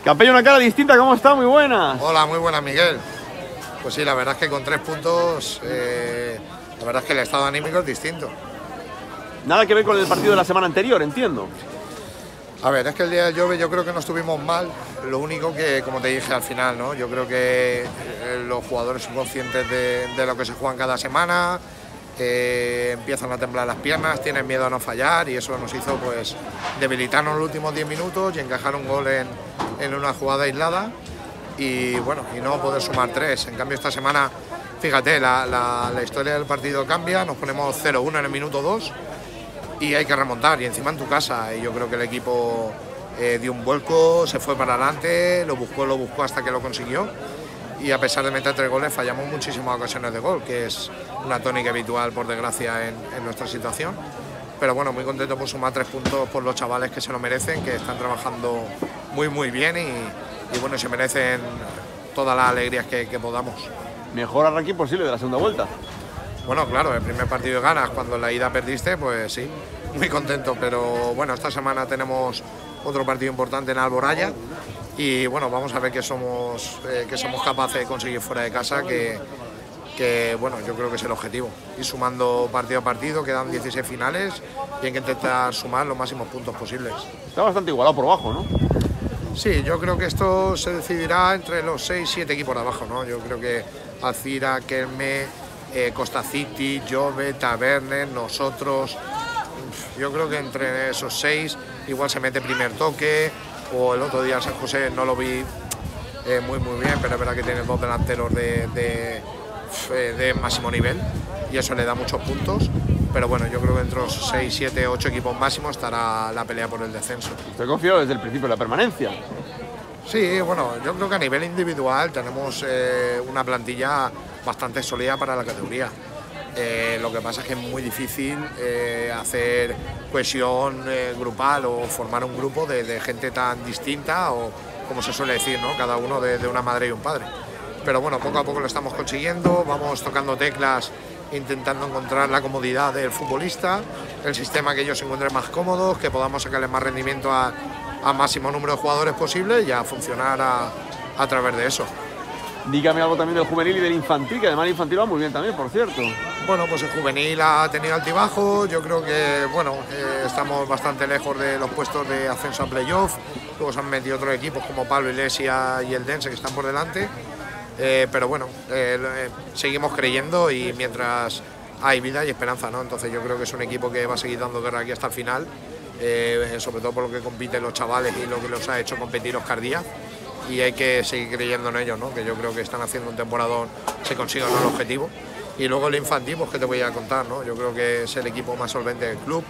Capello, una cara distinta, ¿cómo está? Muy buena. Hola, muy buena, Miguel. Pues sí, la verdad es que con 3 puntos, la verdad es que el estado anímico es distinto. Nada que ver con el partido de la semana anterior, entiendo. A ver, es que el día del Jove yo creo que no estuvimos mal, lo único que, como te dije al final, ¿no? Yo creo que los jugadores son conscientes de lo que se juegan cada semana, empiezan a temblar las piernas, tienen miedo a no fallar y eso nos hizo pues debilitarnos los últimos 10 minutos y encajar un gol en una jugada aislada y bueno, y no poder sumar 3. En cambio esta semana, fíjate, la historia del partido cambia, nos ponemos 0-1 en el minuto 2 y hay que remontar, y encima en tu casa, y yo creo que el equipo dio un vuelco, se fue para adelante, lo buscó hasta que lo consiguió, y a pesar de meter 3 goles fallamos muchísimas ocasiones de gol, que es una tónica habitual por desgracia en nuestra situación, pero bueno, muy contento por sumar 3 puntos por los chavales que se lo merecen, que están trabajando muy bien y bueno, se merecen todas las alegrías que podamos. Mejor arranque imposible de la segunda vuelta. Bueno, claro, el primer partido ganas, cuando en la ida perdiste, pues sí, muy contento, pero bueno, esta semana tenemos otro partido importante en Alboraya y bueno, vamos a ver qué somos capaces de conseguir fuera de casa, que bueno, yo creo que es el objetivo, ir sumando partido a partido, quedan 16 finales y hay que intentar sumar los máximos puntos posibles. Está bastante igualado por abajo, ¿no? Sí, yo creo que esto se decidirá entre los 6-7 equipos de abajo, ¿no? Yo creo que Alcira, Kelme, Costa City, Jove, Tabernes, nosotros, yo creo que entre esos 6 igual se mete primer toque, o el otro día San José no lo vi muy bien, pero es verdad que tiene 2 delanteros de máximo nivel y eso le da muchos puntos, pero bueno, yo creo que entre los 6, 7, 8 equipos máximos estará la pelea por el descenso. Estoy confiado desde el principio de la permanencia. Sí, bueno, yo creo que a nivel individual tenemos una plantilla bastante sólida para la categoría. Lo que pasa es que es muy difícil hacer cohesión grupal o formar un grupo de gente tan distinta o, como se suele decir, ¿no? Cada uno de una madre y un padre. Pero bueno, poco a poco lo estamos consiguiendo, vamos tocando teclas, intentando encontrar la comodidad del futbolista, el sistema que ellos se encuentren más cómodos, que podamos sacarles más rendimiento a máximo número de jugadores posible y a funcionar a través de eso. Dígame algo también del juvenil y del infantil, que además el infantil va muy bien también, por cierto. Bueno, pues el juvenil ha tenido altibajos, yo creo que bueno, estamos bastante lejos de los puestos de ascenso a playoff, luego se han metido otros equipos como Pablo Iglesias y el Dense que están por delante, pero bueno, seguimos creyendo y mientras hay vida y esperanza, ¿no? Entonces yo creo que es un equipo que va a seguir dando guerra aquí hasta el final, sobre todo por lo que compiten los chavales y lo que los ha hecho competir Oscar Díaz. Y hay que seguir creyendo en ellos, ¿no? Que yo creo que están haciendo un temporadón, se consiga el objetivo. Y luego el infantil, pues qué te voy a contar, ¿no? Yo creo que es el equipo más solvente del club,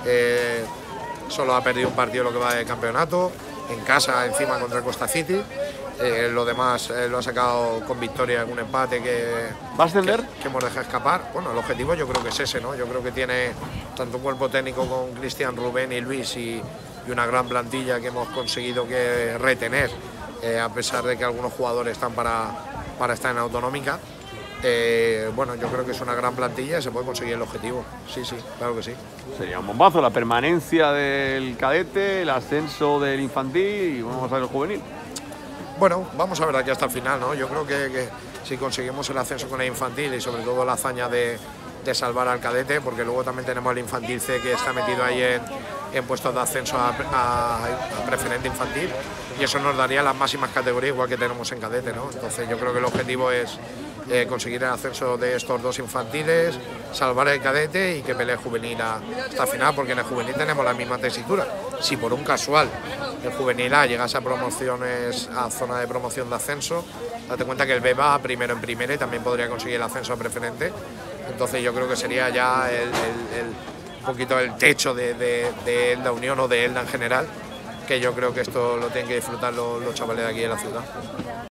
solo ha perdido un partido lo que va de campeonato, en casa encima contra el Costa City, lo demás lo ha sacado con victoria en un empate ¿Va a ascender? que hemos dejado escapar. Bueno, el objetivo yo creo que es ese, ¿no? Yo creo que tiene tanto un cuerpo técnico con Cristian, Rubén y Luis y una gran plantilla que hemos conseguido retener. A pesar de que algunos jugadores están para estar en autonómica, bueno, yo creo que es una gran plantilla y se puede conseguir el objetivo. Sí, claro que sí. Sería un bombazo la permanencia del cadete, el ascenso del infantil y vamos a ver el juvenil. Bueno, vamos a ver aquí hasta el final, ¿no? Yo creo que si conseguimos el ascenso con el infantil y sobre todo la hazaña de salvar al cadete, porque luego también tenemos el infantil C que está metido ahí en puestos de ascenso a preferente infantil y eso nos daría las máximas categorías igual que tenemos en cadete, ¿no? Entonces yo creo que el objetivo es conseguir el ascenso de estos 2 infantiles, salvar el cadete y que pelee el juvenil hasta el final, porque en el juvenil tenemos la misma tesitura. Si por un casual el juvenil A llegase a promociones, a zona de promoción de ascenso, date cuenta que el B va primero en primera y también podría conseguir el ascenso a preferente. Entonces yo creo que sería ya un poquito el techo de Elda Unión o de Elda en general, que yo creo que esto lo tienen que disfrutar los chavales de aquí de la ciudad.